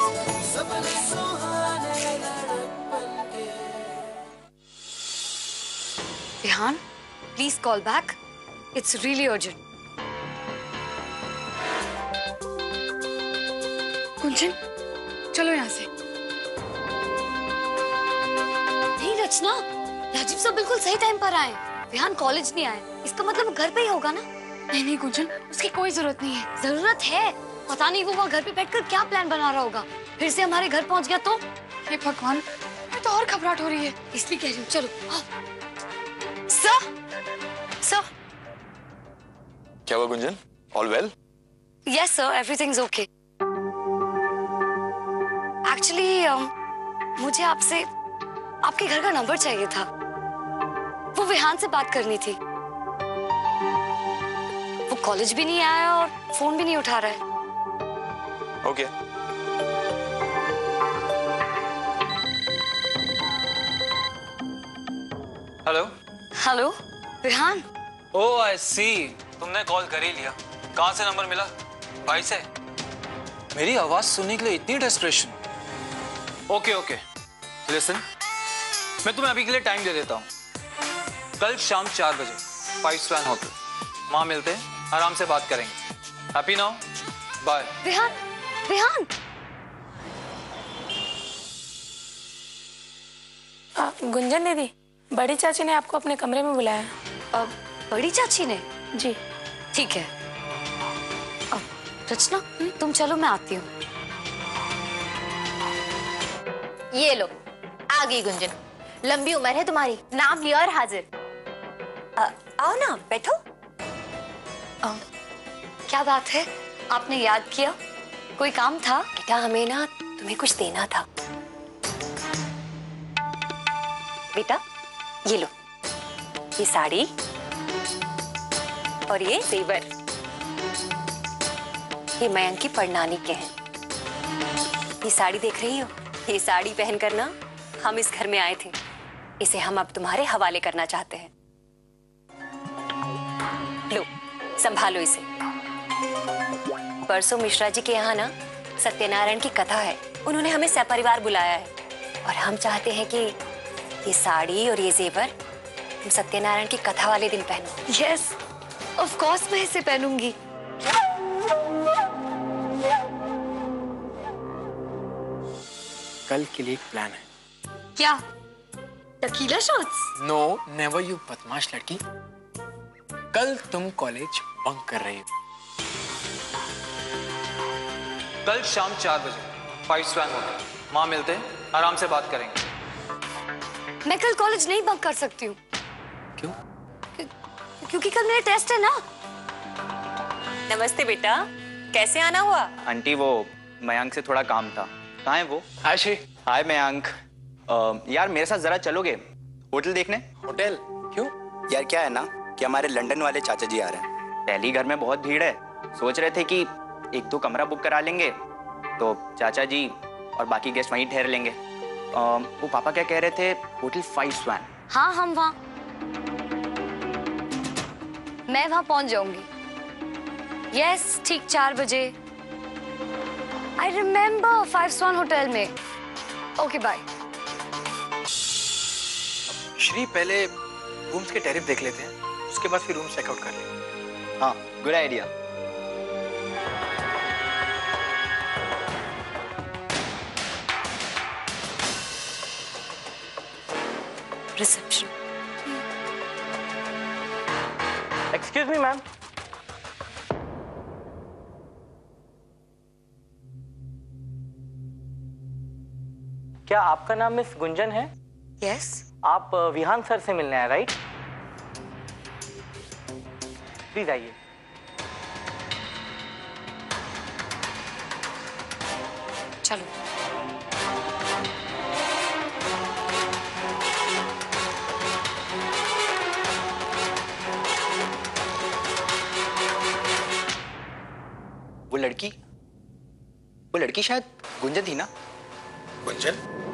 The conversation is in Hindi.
Vihaan, please call back. It's really urgent. कुंचन, चलो यहाँ से। नहीं रचना, राजीव सब बिल्कुल सही टाइम पर आए। विहान कॉलेज नहीं आए, इसका मतलब घर पे ही होगा ना? नहीं कुंचन, उसकी कोई जरूरत नहीं है। जरूरत है। पता नहीं वो वहाँ घर पे बैठकर क्या प्लान बना रहा होगा। फिर से हमारे घर पहुँच गया तो? हे भगवान, मैं तो और घबराहट हो रही है। इसलिए कह रही हूँ, चलो। सर, क्या हुआ Gunjan? All well? Yes sir, everything okay. Actually मुझे आपसे आपके घर का नंबर चाहिए था। वो विहान से बात करनी थी। वो कॉलेज भी नहीं आया और फोन भी नहीं उठा रहा है। Okay. Hello. Hello Vihaan. Oh I see, तुमने कॉल कर ही लिया। कहाँ से नंबर मिला? भाई से? मेरी आवाज सुनने के लिए इतनी डेस्परेशन? ओके ओके, लिसन, मैं तुम्हें अभी के लिए टाइम दे देता हूँ। कल शाम 4 बजे 5 स्टार होटल, वहां मिलते हैं, आराम से बात करेंगे। Happy now, bye. Vihaan, Vihaan. Gunjan दीदी, बड़ी चाची ने आपको अपने कमरे में बुलाया। बड़ी चाची ने? जी। ठीक है। रचना, तुम चलो, मैं आती हूँ। ये लो, आ गई गुंजन। लंबी उम्र है तुम्हारी, नाम लिया और हाजिर। आओ ना, बैठो। क्या बात है, आपने याद किया? कोई काम था? बेटा, हमें ना तुम्हें कुछ देना था। बेटा, ये लो, ये साड़ी और ये जेवर, ये मयंक की परनानी के हैं। ये साड़ी देख रही हो? ये साड़ी पहनकर ना हम इस घर में आए थे। इसे हम अब तुम्हारे हवाले करना चाहते हैं। लो, संभालो इसे। परसों मिश्रा जी के यहाँ ना सत्यनारायण की कथा है। उन्होंने हमें सपरिवार बुलाया है और हम चाहते हैं कि ये साड़ी और ये जेवर तुम सत्यनारायण की कथा वाले दिन पहनो। यस, ऑफ कोर्स मैं इसे पहनूंगी। कल के लिए एक प्लान है। क्या? Tequila shots? No never, you बदमाश लड़की। कल तुम कॉलेज बंक कर रही हो। कल शाम 4 बजे 5 स्टार होटल, वहां मिलते हैं, आराम से बात करेंगे। मैं कल कॉलेज नहीं बंक कर सकती हूँ। क्यों? क्योंकि कल मेरा टेस्ट है ना। नमस्ते बेटा, कैसे आना हुआ? आंटी, वो मयंक से थोड़ा काम था। कहाँ है वो? हाय श्री। हाय मयंक। यार मेरे साथ जरा चलोगे होटल देखने? होटल? क्यों? यार क्या है ना कि हमारे लंदन वाले चाचा जी आ रहे हैं। पहली घर में बहुत भीड़ है, सोच रहे थे कि 1-2 कमरा बुक करा लेंगे तो चाचा जी और बाकी गेस्ट वहीं ठहर लेंगे। वो पापा क्या कह रहे थे, होटल 5 स्टार। हाँ, हम वहाँ, मैं वहाँ पहुँच जाऊंगी। यस, ठीक 4 बजे। आई रिमेम्बर 5 स्टार होटल में। Okay bye. श्री, पहले रूम्स के टैरिफ देख लेते हैं, उसके बाद फिर रूम चेकआउट कर लेंगे। हाँ, good idea. Reception. Excuse me ma'am. क्या आपका नाम मिस गुंजन है? यस। आप विहान सर से मिलने आए, राइट? प्लीज आइए। चलो। वो लड़की शायद गुंजन थी ना? गुंजन?